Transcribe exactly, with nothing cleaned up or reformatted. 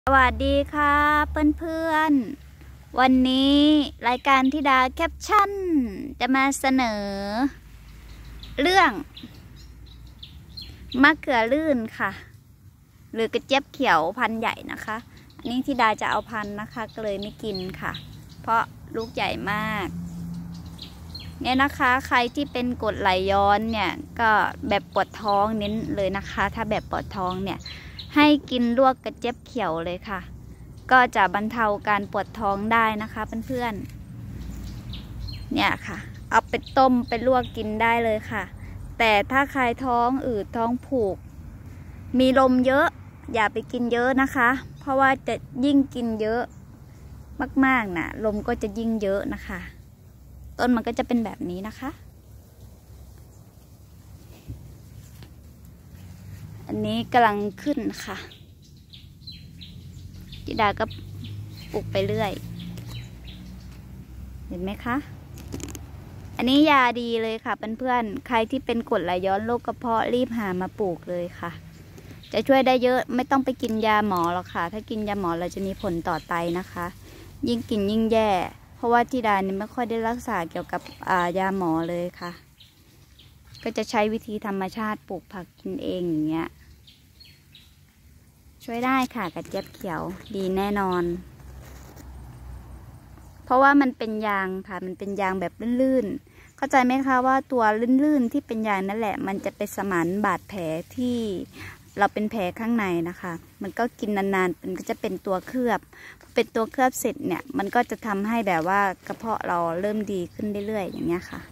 สวัสดีค่ะเพื่อนๆวันนี้รายการธิดาแคปชั่นจะมาเสนอ เรื่องมะเขือลื่นค่ะหรือกระเจี๊ยบเขียวพันธุ์ใหญ่นะคะอันนี้ธิดาจะเอาพันธุ์นะคะก็เลยไม่กินค่ะเพราะลูกใหญ่มากเนี่ยนะคะใครที่เป็นกรดไหลย้อนเนี่ยก็แบบปวดท้องเน้นเลยนะคะถ้าแบบปวดท้องเนี่ยให้กินลวกกระเจี๊ยบเขียวเลยค่ะก็จะบรรเทาการปวดท้องได้นะคะเพื่อนๆเนี่ยค่ะเอาไปต้มไปลวกกินได้เลยค่ะแต่ถ้าใครท้องอืดท้องผูกมีลมเยอะอย่าไปกินเยอะนะคะเพราะว่าจะยิ่งกินเยอะมากๆนะลมก็จะยิ่งเยอะนะคะต้นมันก็จะเป็นแบบนี้นะคะอันนี้กำลังขึ้นค่ะธิดาก็ปลูกไปเรื่อยเห็นไหมคะอันนี้ยาดีเลยค่ะเพื่อนๆใครที่เป็นกรดไหลย้อนโรคกระเพาะรีบหามาปลูกเลยค่ะจะช่วยได้เยอะไม่ต้องไปกินยาหมอหรอกค่ะถ้ากินยาหมอเราจะมีผลต่อไตนะคะยิ่งกินยิ่งแย่เพราะว่าธิดาเนี่ยไม่ค่อยได้รักษาเกี่ยวกับยาหมอเลยค่ะก็จะใช้วิธีธรรมชาติปลูกผักกินเองอย่างเงี้ยช่วยได้ค่ะกระเจี๊ยบเขียวดีแน่นอนเพราะว่ามันเป็นยางค่ะมันเป็นยางแบบลื่นๆเข้าใจไหมคะว่าตัวลื่นๆที่เป็นยางนั่นแหละมันจะไปสมานบาดแผลที่เราเป็นแผลข้างในนะคะมันก็กินนานๆมันก็จะเป็นตัวเคลือบเป็นตัวเคลือบเสร็จเนี่ยมันก็จะทำให้แบบว่ากระเพาะเราเริ่มดีขึ้นเรื่อยๆอย่างเงี้ยค่ะ